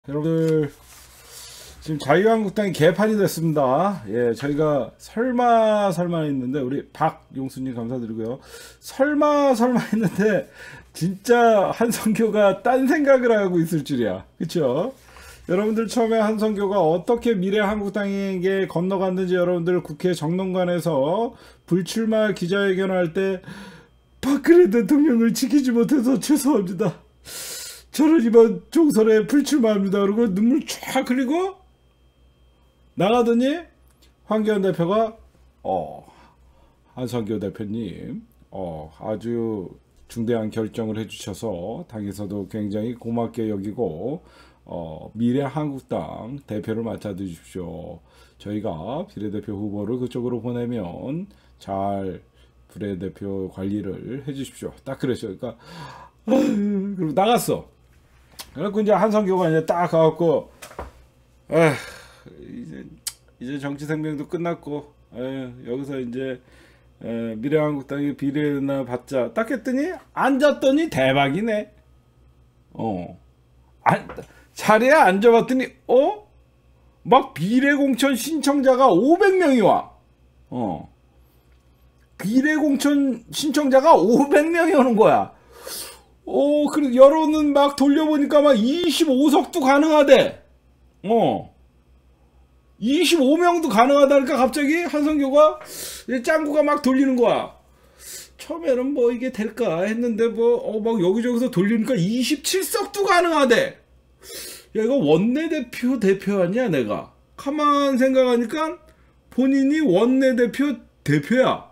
여러분들 지금 자유한국당이 개판이 됐습니다. 예, 저희가 설마 했는데 우리 박용수님 감사드리고요. 설마 했는데 진짜 한성교가 딴 생각을 하고 있을 줄이야. 그쵸? 여러분들 처음에 한성교가 어떻게 미래한국당에게 건너갔는지 여러분들 국회 정론관에서 불출마 기자회견할 때 박근혜 대통령을 지키지 못해서 죄송합니다. 저는 이번 총선에 불출마합니다. 그리고 눈물 쫙 흘리고 나가더니 황교안 대표가 한성교 대표님 아주 중대한 결정을 해주셔서 당에서도 굉장히 고맙게 여기고 미래한국당 대표를 맡아주십시오. 저희가 비례대표 후보를 그쪽으로 보내면 잘 비례대표 관리를 해주십시오. 딱 그랬어요. 그러니까 그리고 나갔어. 그래갖고 이제 한성교가 이제 딱 가갖고 이제 정치 생명도 끝났고 여기서 이제 미래한국당이 비례나 받자 딱 했더니 앉았더니 대박이네. 자리에 앉아봤더니 막 비례공천 신청자가 500명이 와. 비례공천 신청자가 500명이 오는 거야. 그리고 여론은 막 돌려보니까 막 25석도 가능하대. 25명도 가능하다니까 갑자기 한성교가 짱구가 막 돌리는 거야. 처음에는 뭐 이게 될까 했는데 막 여기저기서 돌리니까 27석도 가능하대. 야, 이거 원내대표 대표 아니야 내가. 가만 생각하니까 본인이 원내대표 대표야.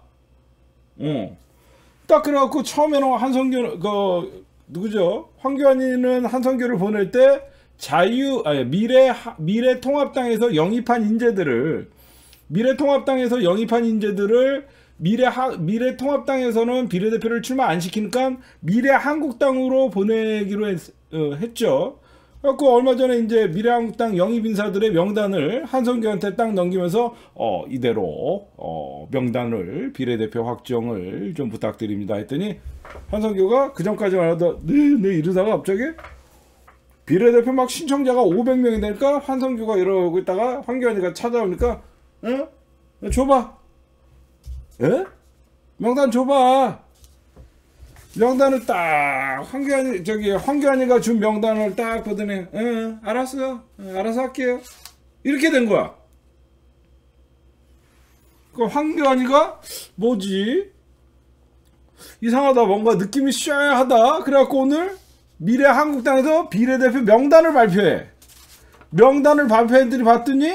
딱 그래갖고 처음에는 한성교 누구죠? 황교안이는 한성교를 보낼 때 미래통합당에서 영입한 인재들을 미래통합당에서는 비례대표를 출마 안 시키니까 미래한국당으로 보내기로 했죠. 그래갖고 얼마 전에 이제 미래한국당 영입 인사들의 명단을 한성교한테 딱 넘기면서 이대로 명단을 비례대표 확정을 좀 부탁드립니다 했더니 한성교가 그 전까지만 하다 네 이러다가 갑자기 비례대표 막 신청자가 500명이 되니까 한성교가 이러고 있다가 황교안이가 찾아오니까 줘봐. 명단 줘봐. 명단을 딱 황교안이가 준 명단을 딱 보더니 알았어요. 알아서 할게요. 이렇게 된 거야. 그 황교안이가 뭐지? 이상하다. 뭔가 느낌이 쎄하다. 그래갖고 오늘 미래한국당에서 비례대표 명단을 발표해. 명단을 발표했더니 봤더니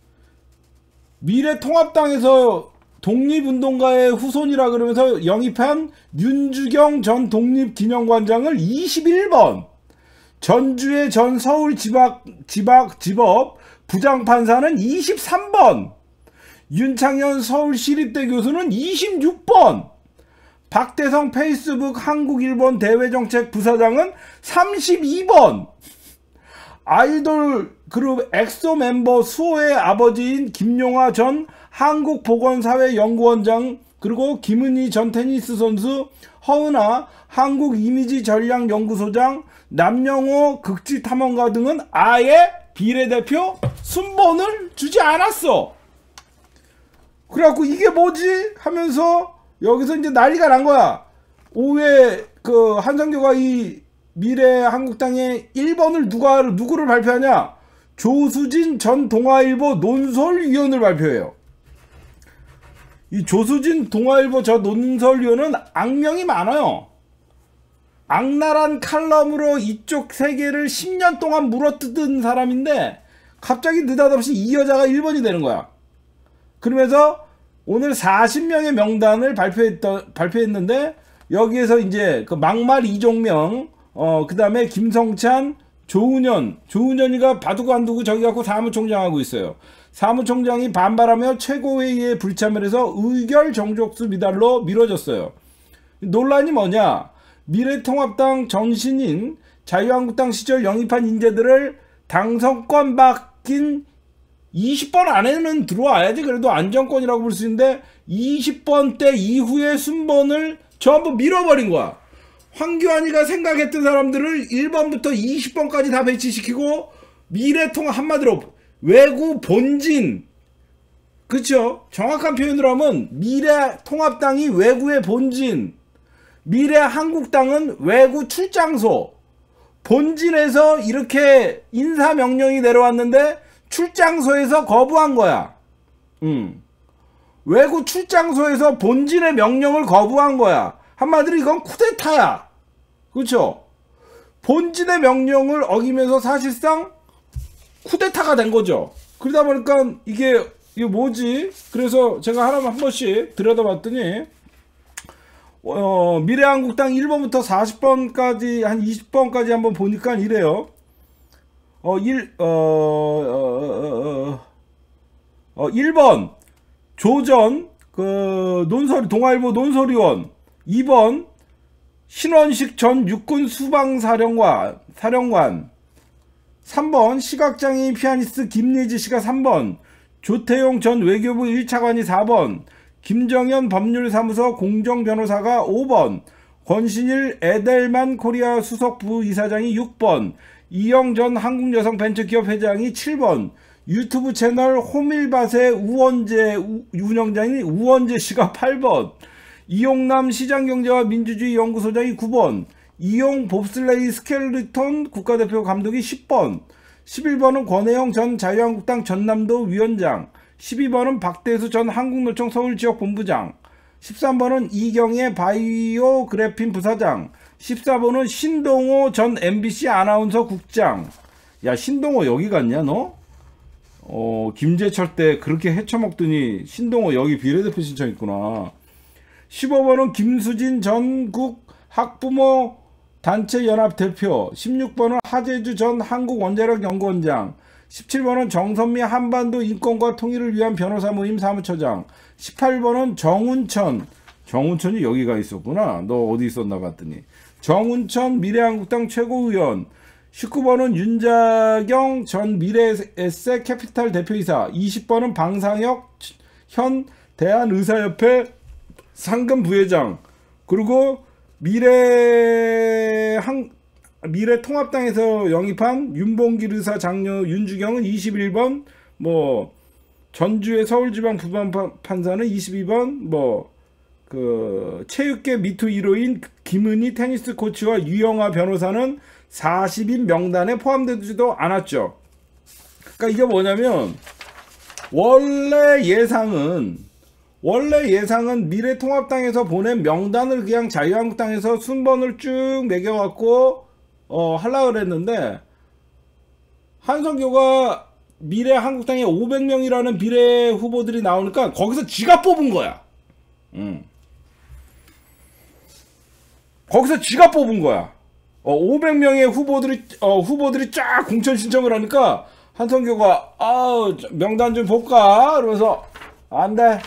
미래통합당에서 독립운동가의 후손이라 그러면서 영입한 윤주경 전 독립기념관장을 21번, 전주의 전 서울지법 부장판사는 23번, 윤창현 서울시립대 교수는 26번, 박대성 페이스북 한국일본 대외정책 부사장은 32번, 아이돌 그룹 엑소 멤버 수호의 아버지인 김용화 전 한국보건사회연구원장, 그리고 김은희 전 테니스 선수, 허은아 한국이미지전략연구소장, 남영호 극지탐험가 등은 아예 비례대표 순번을 주지 않았어. 그래갖고 이게 뭐지? 하면서 여기서 이제 난리가 난 거야. 오후에 그 한성교가 이 미래한국당의 1번을 누구를 발표하냐? 조수진 전 동아일보 논설위원을 발표해요. 이 조수진 동아일보 저 논설위원은 악명이 많아요. 악랄한 칼럼으로 이쪽 세계를 10년 동안 물어뜯은 사람인데 갑자기 느닷없이 이 여자가 1번이 되는 거야. 그러면서 오늘 40명의 명단을 발표했는데 여기에서 이제 그 막말 이종명, 그 다음에 김성찬, 조은현이가 바둑 안 두고 저기 갖고 사무총장 하고 있어요. 사무총장이 반발하며 최고회의에 불참해서 의결 정족수 미달로 미뤄졌어요. 논란이 뭐냐? 미래통합당 전신인 자유한국당 시절 영입한 인재들을 당선권 바뀐 20번 안에는 들어와야지 그래도 안정권이라고 볼 수 있는데 20번 때 이후의 순번을 전부 밀어버린 거야. 황교안이가 생각했던 사람들을 1번부터 20번까지 다 배치시키고 미래통합 한마디로 외구 본진. 그쵸? 정확한 표현으로 하면 미래통합당이 외구의 본진, 미래한국당은 외구 출장소. 본진에서 이렇게 인사명령이 내려왔는데 출장소에서 거부한 거야. 외구 출장소에서 본진의 명령을 거부한 거야. 한마디로 이건 쿠데타야. 그쵸? 본진의 명령을 어기면서 사실상 쿠데타가 된 거죠. 그러다 보니까 이게 뭐지? 그래서 제가 한 번씩 들여다봤더니 미래한국당 1번부터 40번까지 한 20번까지 한번 보니까 이래요. 1번 조전 동아일보 논설위원. 2번 신원식 전 육군 수방사령관. 3번 시각장애인 피아니스트 김예지 씨가 3번. 조태용 전 외교부 1차관이 4번. 김정현 법률사무소 공정변호사가 5번. 권신일 에델만 코리아 수석 부이사장이 6번. 이영 전 한국여성벤처기업 회장이 7번. 유튜브 채널 호밀밭의 우원재 운영장이 우원재 씨가 8번. 이용남 시장경제와 민주주의 연구소장이 9번. 이용 봅슬레이 스켈리톤 국가대표 감독이 10번. 11번은 권혜영 전 자유한국당 전남도 위원장. 12번은 박대수 전 한국노총 서울지역본부장. 13번은 이경혜 바이오그래핀 부사장. 14번은 신동호 전 MBC 아나운서 국장. 야, 신동호 여기 갔냐 너? 김재철 때 그렇게 헤쳐먹더니 신동호 여기 비례대표 신청했구나. 15번은 김수진 전국 학부모 단체 연합 대표. 16번은 하재주 전 한국원자력연구원장. 17번은 정선미 한반도 인권과 통일을 위한 변호사 모임 사무처장. 18번은 정운천이 여기가 있었구나. 너 어디 있었나 봤더니. 정운천 미래한국당 최고위원. 19번은 윤자경 전 미래에셋 캐피탈 대표이사. 20번은 방상혁 현 대한의사협회 상금 부회장. 그리고 미래통합당에서 영입한 윤봉길 의사 장녀 윤주경은 21번. 전주의 서울지방 부판사는 22번. 체육계 미투 1호인 김은희 테니스 코치와 유영아 변호사는 40인 명단에 포함되지도 않았죠. 그러니까 이게 뭐냐면 원래 예상은 미래통합당에서 보낸 명단을 그냥 자유한국당에서 순번을 쭉 매겨갖고 하려고 그랬는데, 한성교가 미래한국당에 500명이라는 비례 후보들이 나오니까 거기서 지가 뽑은 거야. 거기서 지가 뽑은 거야. 500명의 후보들이 쫙 공천 신청을 하니까 한성교가 명단 좀 볼까? 그러면서 안 돼.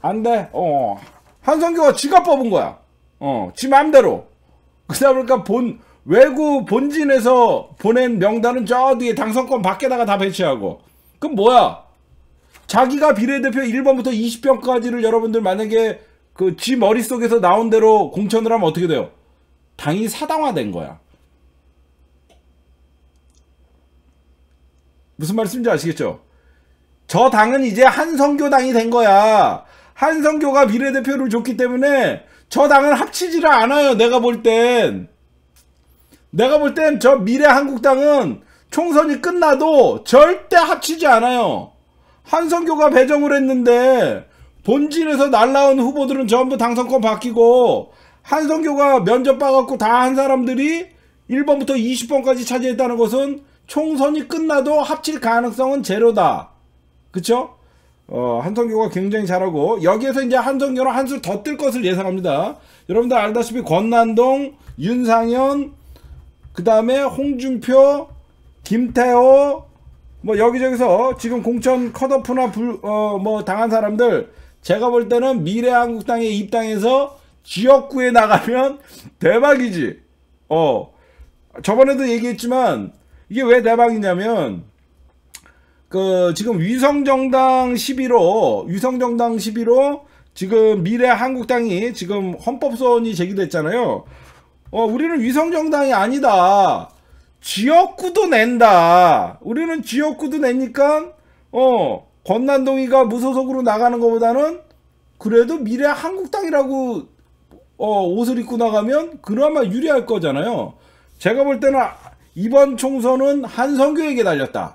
한성교가 지가 뽑은 거야. 지 맘대로. 그러다 보니까 외구 본진에서 보낸 명단은 저 뒤에 당선권 밖에다가 다 배치하고. 그럼 뭐야? 자기가 비례대표 1번부터 20번까지를 여러분들 만약에 지 머릿속에서 나온 대로 공천을 하면 어떻게 돼요? 당이 사당화된 거야. 무슨 말씀인지 아시겠죠? 저 당은 이제 한성교당이 된 거야. 한성교가 비례대표를 줬기 때문에 저 당은 합치지를 않아요. 내가 볼 땐 저 미래한국당은 총선이 끝나도 절대 합치지 않아요. 한성교가 배정을 했는데 본진에서 날라온 후보들은 전부 당선권 바뀌고, 한성교가 면접 봐갖고 다 한 사람들이 1번부터 20번까지 차지했다는 것은 총선이 끝나도 합칠 가능성은 제로다. 그쵸? 한성교가 굉장히 잘하고, 여기에서 이제 한성교는 한술 더 뜰 것을 예상합니다. 여러분들 알다시피 권난동, 윤상현, 그 다음에 홍준표, 김태호, 여기저기서 지금 공천 컷오프나 당한 사람들, 제가 볼 때는 미래한국당에 입당해서 지역구에 나가면 대박이지. 저번에도 얘기했지만 이게 왜 대박이냐면, 지금 위성정당 11호 지금 미래한국당이 지금 헌법소원이 제기됐잖아요. 우리는 위성정당이 아니다. 지역구도 낸다. 우리는 지역구도 내니까 권난동이가 무소속으로 나가는 것보다는 그래도 미래 한국당이라고 옷을 입고 나가면 그나마 유리할 거잖아요. 제가 볼 때는 이번 총선은 한성교에게 달렸다.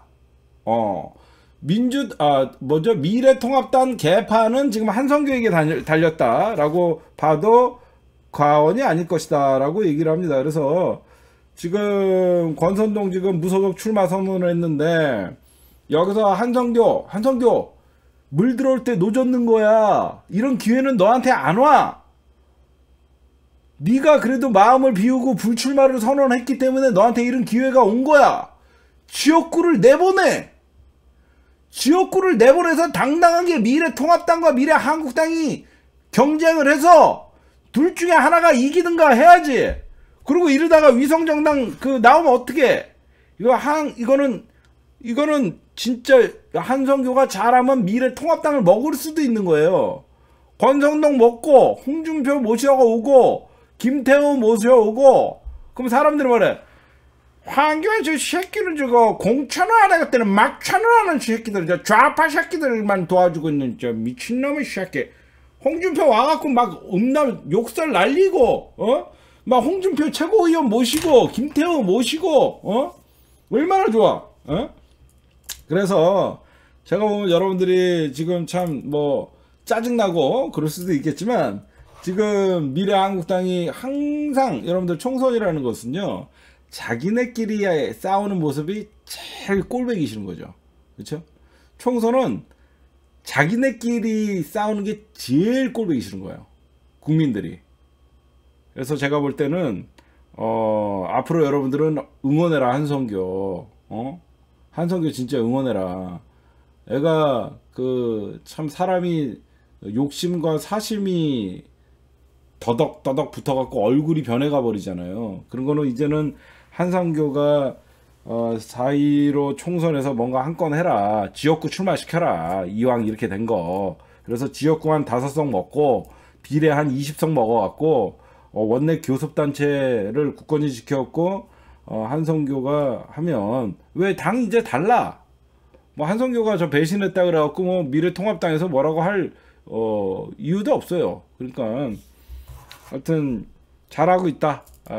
미래통합당 개파는 지금 한성교에게 달렸다라고 봐도 과언이 아닐 것이다 라고 얘기를 합니다. 그래서 지금 권선동 지금 무소속 출마 선언을 했는데 여기서 한성교 물 들어올 때 노젓는 거야. 이런 기회는 너한테 안 와. 네가 그래도 마음을 비우고 불출마를 선언했기 때문에 너한테 이런 기회가 온 거야. 지역구를 내보내. 지역구를 내보내서 당당하게 미래통합당과 미래한국당이 경쟁을 해서 둘 중에 하나가 이기든가 해야지. 그리고 이러다가 위성정당 나오면 어떡해. 이거는 진짜 한성교가 잘하면 미래통합당을 먹을 수도 있는 거예요. 권성동 먹고 홍준표 모셔오고 김태우 모셔오고 그럼 사람들이 뭐래. 황교안 저 새끼는 저거 공천을 안 하겠다는 막천을 하는 새끼들, 저 좌파 새끼들만 도와주고 있는 저 미친놈의 새끼. 홍준표 와갖고 막 욕설 날리고 막 홍준표 최고위원 모시고 김태우 모시고 얼마나 좋아. 그래서 제가 보면 여러분들이 지금 참 뭐 짜증나고 그럴 수도 있겠지만 지금 미래한국당이 항상 여러분들 총선이라는 것은요 자기네끼리 싸우는 모습이 제일 꼴보기 싫은 거죠. 그렇죠? 총선은 자기네끼리 싸우는 게 제일 꼴보기 싫은 거예요. 국민들이. 그래서 제가 볼 때는 앞으로 여러분들은 응원해라 한성교. 한성교 진짜 응원해라. 애가 참 사람이 욕심과 사심이 더덕더덕 붙어갖고 얼굴이 변해가 버리잖아요. 그런 거는 이제는 한성교가 4.15 총선에서 뭔가 한 건 해라. 지역구 출마시켜라. 이왕 이렇게 된 거. 그래서 지역구 한 5석 먹고 비례 한 20석 먹어갖고 원내 교섭단체를 굳건히 지켰고 한성교가 하면 왜 당 이제 달라. 뭐 한성교가 저 배신했다 그래갖고 뭐 미래통합당에서 뭐라고 할 이유도 없어요. 그러니까 하여튼 잘하고 있다.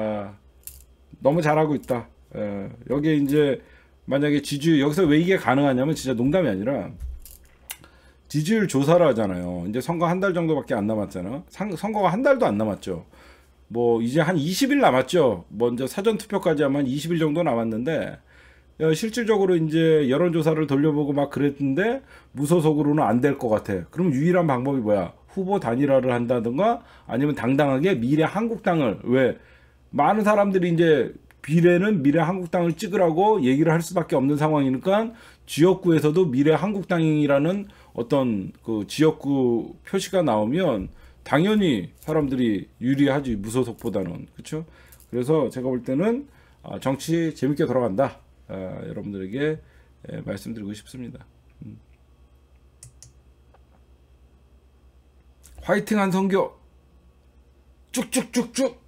너무 잘하고 있다. 여기에 이제 만약에 지지율 여기서 왜 이게 가능하냐면 진짜 농담이 아니라 지지율 조사를 하잖아요. 이제 선거 한 달 정도밖에 안 남았잖아. 선거가 한 달도 안 남았죠. 뭐 이제 한 20일 남았죠. 먼저 사전 투표까지 하면 20일 정도 남았는데 실질적으로 이제 여론조사를 돌려보고 막 그랬는데 무소속으로는 안 될 것 같아. 그럼 유일한 방법이 뭐야? 후보 단일화를 한다든가 아니면 당당하게 미래한국당을 왜 많은 사람들이 이제 비례는 미래한국당을 찍으라고 얘기를 할 수밖에 없는 상황이니까 지역구에서도 미래한국당이라는 어떤 지역구 표시가 나오면 당연히 사람들이 유리하지 무소속보다는. 그렇죠? 그래서 제가 볼 때는 정치 재밌게 돌아간다. 여러분들에게 말씀드리고 싶습니다. 화이팅 한성교 쭉쭉쭉쭉.